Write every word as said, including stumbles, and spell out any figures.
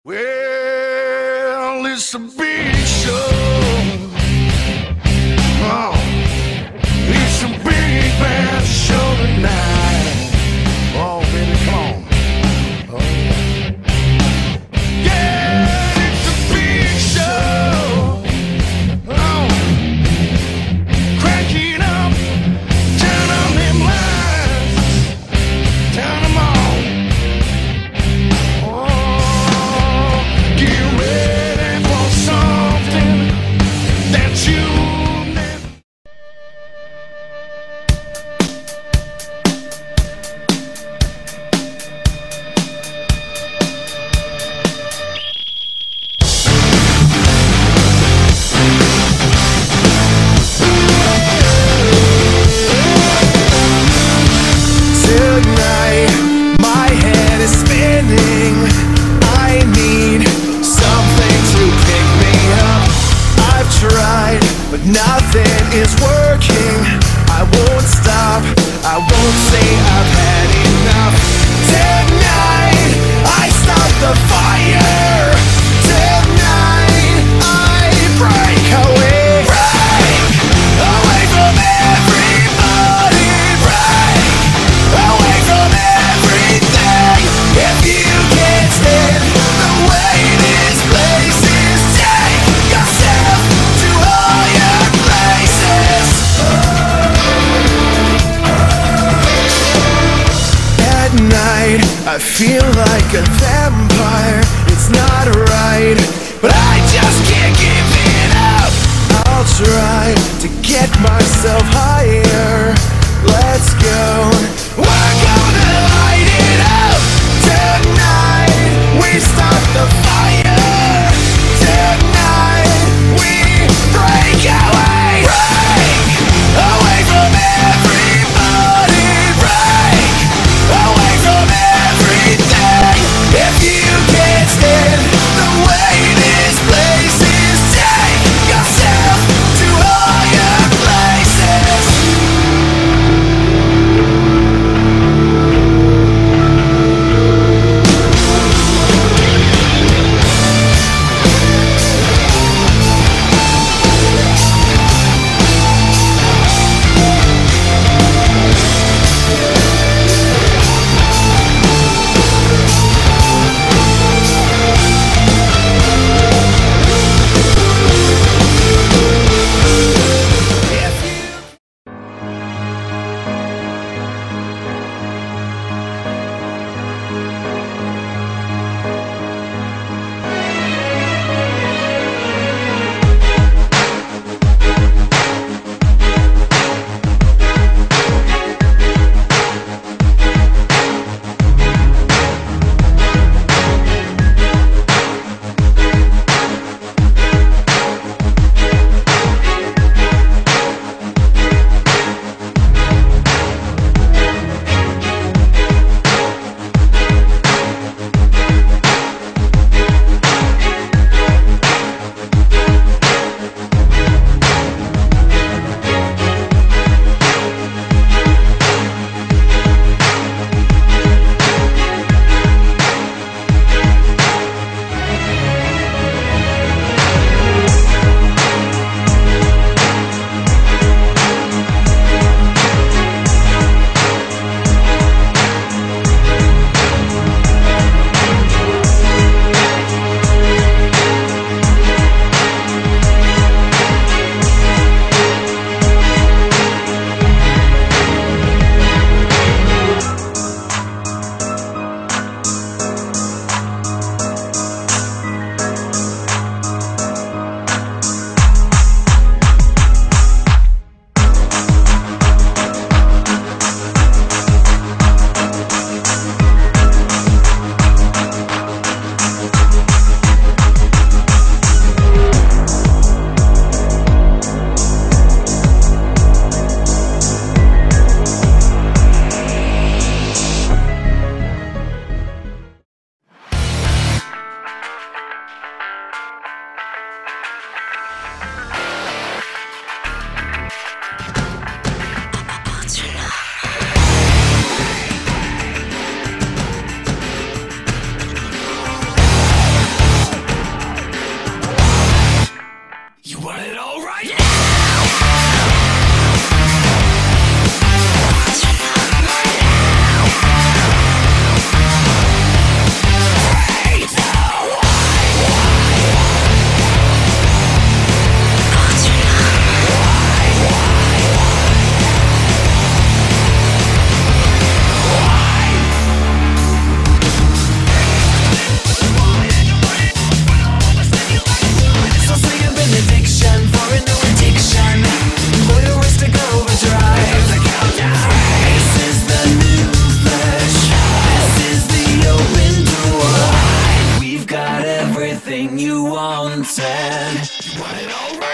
Well, it's a big show. Oh, it's a big bad show tonight. Oh, baby, come on. Oh, yeah, it's a big show. Oh, cranking up, turn on them lights, turn them on. Nothing is working, I won't stop, I won't say I've had enough. Tonight, I start the fire. Tonight, I break away. Break away from everybody. Break away from everything. If you can't stand the way this place is, take yourself to higher places. At night, I feel like a vampire. It's not right, but I just can't give it up. I'll try to get myself higher. Let's go. We're gonna light it up. Tonight, we start the fire. Tonight, we break away. Break away from everybody. Break away from everything. If everything you wanted. You want it all right.